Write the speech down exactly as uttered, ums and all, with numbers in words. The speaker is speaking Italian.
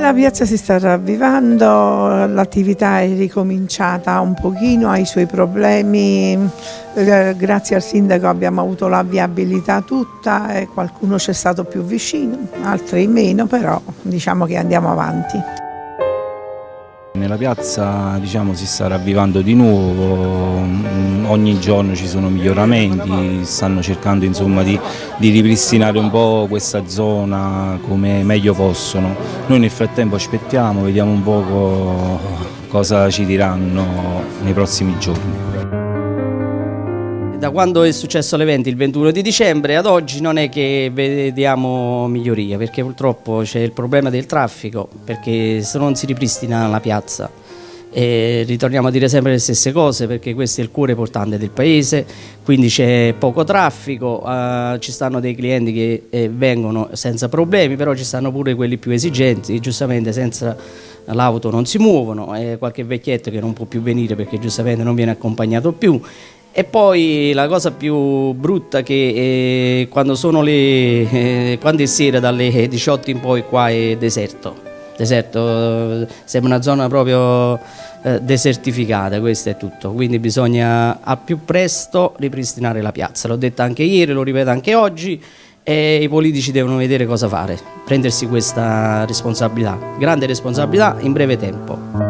La piazza si sta ravvivando, l'attività è ricominciata un pochino, ha i suoi problemi, grazie al sindaco abbiamo avuto la viabilità tutta e qualcuno c'è stato più vicino, altri meno, però diciamo che andiamo avanti. Nella piazza diciamo, si sta ravvivando di nuovo, ogni giorno ci sono miglioramenti, stanno cercando insomma, di, di ripristinare un po' questa zona come meglio possono. Noi nel frattempo aspettiamo, vediamo un po' cosa ci diranno nei prossimi giorni. Da quando è successo l'evento il ventuno di dicembre ad oggi non è che vediamo miglioria, perché purtroppo c'è il problema del traffico, perché se non si ripristina la piazza e ritorniamo a dire sempre le stesse cose, perché questo è il cuore portante del paese, quindi c'è poco traffico, eh, ci stanno dei clienti che eh, vengono senza problemi, però ci stanno pure quelli più esigenti, giustamente senza l'auto non si muovono, e qualche vecchietto che non può più venire perché giustamente non viene accompagnato più. E poi la cosa più brutta è che eh, quando, sono le, eh, quando è sera dalle diciotto in poi qua è deserto, deserto, sembra una zona proprio eh, desertificata, questo è tutto, quindi bisogna al più presto ripristinare la piazza, l'ho detto anche ieri, lo ripeto anche oggi, e i politici devono vedere cosa fare, prendersi questa responsabilità, grande responsabilità in breve tempo.